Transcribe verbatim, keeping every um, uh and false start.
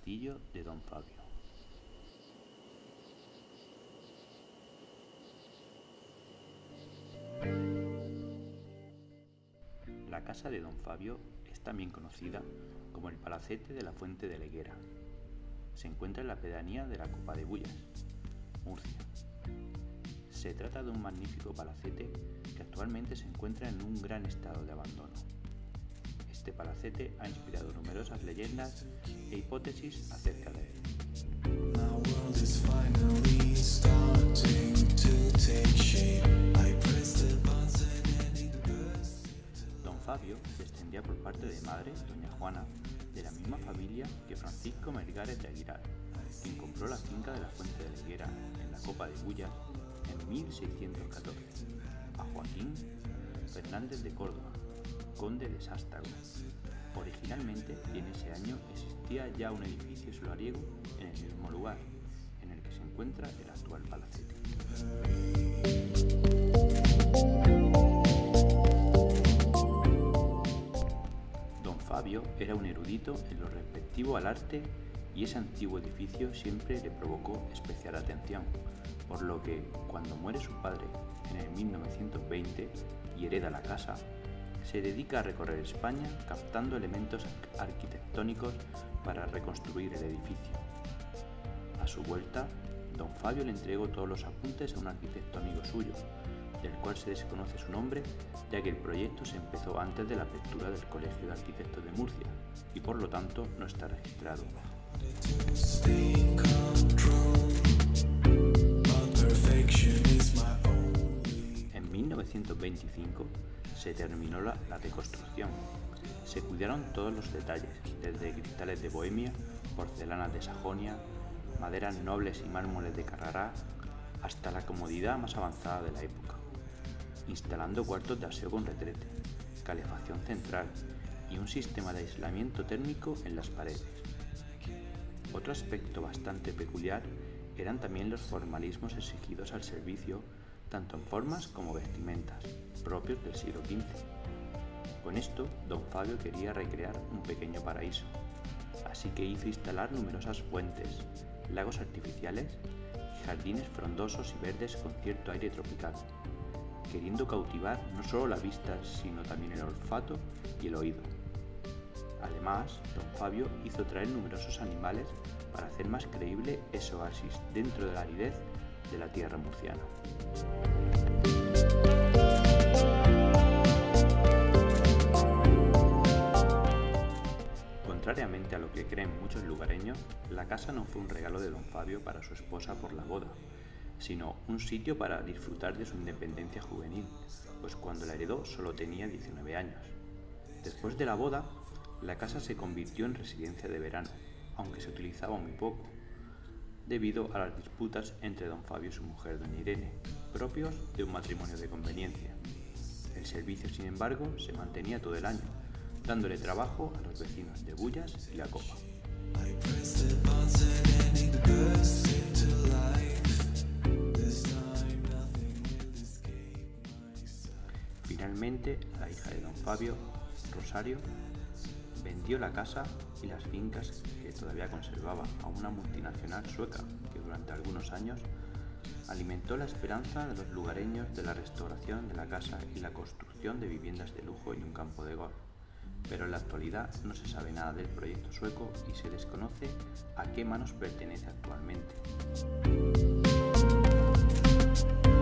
castillo de Don Fabio. La casa de Don Fabio es también conocida como el Palacete de la Fuente de la Higuera. Se encuentra en la pedanía de la Copa de Bullas, Murcia. Se trata de un magnífico palacete que actualmente se encuentra en un gran estado de abandono. Este palacete ha inspirado numerosas leyendas e hipótesis acerca de él. Don Fabio descendía por parte de madre, doña Juana, de la misma familia que Francisco Melgares de Aguilar, quien compró la finca de la Fuente de la Higuera en la Copa de Bullas en mil seiscientos catorce, a Joaquín Fernández de Córdoba, conde de Sástago. Originalmente, en ese año, existía ya un edificio solariego en el mismo lugar, en el que se encuentra el actual palacete. Don Fabio era un erudito en lo respectivo al arte y ese antiguo edificio siempre le provocó especial atención, por lo que, cuando muere su padre en el mil novecientos veinte y hereda la casa, se dedica a recorrer España captando elementos arquitectónicos para reconstruir el edificio. A su vuelta, Don Fabio le entregó todos los apuntes a un arquitecto amigo suyo, del cual se desconoce su nombre, ya que el proyecto se empezó antes de la apertura del Colegio de Arquitectos de Murcia y por lo tanto no está registrado. En mil novecientos veinticinco se terminó la, la reconstrucción. Se cuidaron todos los detalles, desde cristales de Bohemia, porcelanas de Sajonia, maderas nobles y mármoles de Carrara, hasta la comodidad más avanzada de la época, instalando cuartos de aseo con retrete, calefacción central y un sistema de aislamiento térmico en las paredes. Otro aspecto bastante peculiar eran también los formalismos exigidos al servicio, tanto en formas como vestimentas, propios del siglo quince. Con esto, Don Fabio quería recrear un pequeño paraíso, así que hizo instalar numerosas fuentes, lagos artificiales y jardines frondosos y verdes con cierto aire tropical, queriendo cautivar no solo la vista, sino también el olfato y el oído. Además, Don Fabio hizo traer numerosos animales para hacer más creíble ese oasis dentro de la aridez de la tierra murciana. Contrariamente a lo que creen muchos lugareños, la casa no fue un regalo de Don Fabio para su esposa por la boda, sino un sitio para disfrutar de su independencia juvenil, pues cuando la heredó solo tenía diecinueve años. Después de la boda, la casa se convirtió en residencia de verano, aunque se utilizaba muy poco, debido a las disputas entre Don Fabio y su mujer doña Irene, propios de un matrimonio de conveniencia. El servicio, sin embargo, se mantenía todo el año, dándole trabajo a los vecinos de Bullas y La Copa. Finalmente, la hija de Don Fabio, Rosario, vendió la casa y las fincas que todavía conservaba a una multinacional sueca que durante algunos años alimentó la esperanza de los lugareños de la restauración de la casa y la construcción de viviendas de lujo y un campo de golf. Pero en la actualidad no se sabe nada del proyecto sueco y se desconoce a qué manos pertenece actualmente.